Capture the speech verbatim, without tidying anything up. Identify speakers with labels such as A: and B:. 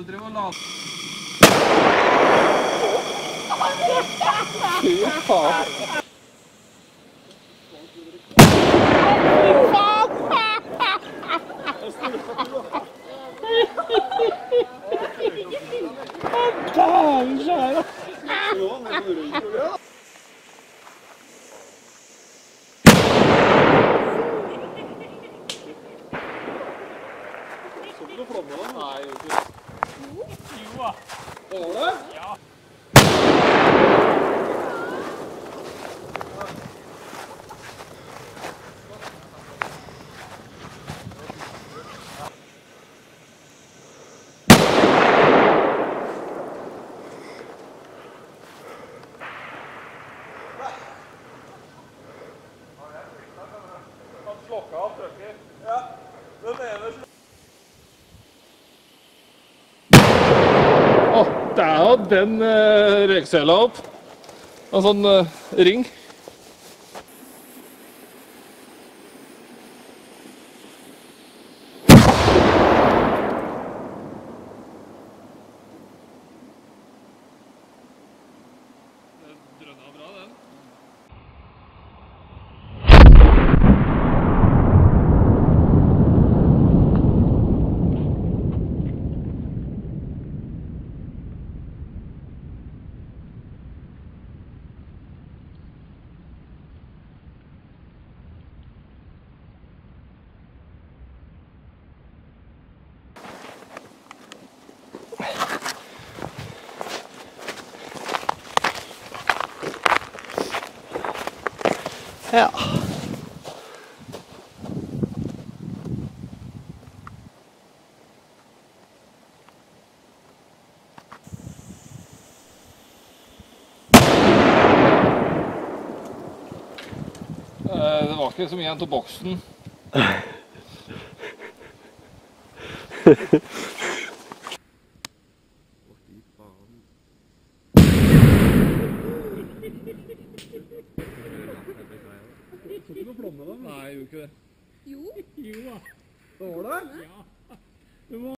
A: du driver og lader.
B: Fy faen. Dæven skjære. Så ikke noe flomme da? Nei, jo ikke. Jo, da. Var det? Ja. Han slokket av trøkker. Ja, den ene slokket. Åh, der har den uh, røyksela opp. En sånn uh, ring. Det drønner bra, den. Ja. Det var ikke så mye igjen til boksen. Så ikke noe flomme da? Nei, jeg gjorde ikke det. Jo. Jo da. Det var det? Ja.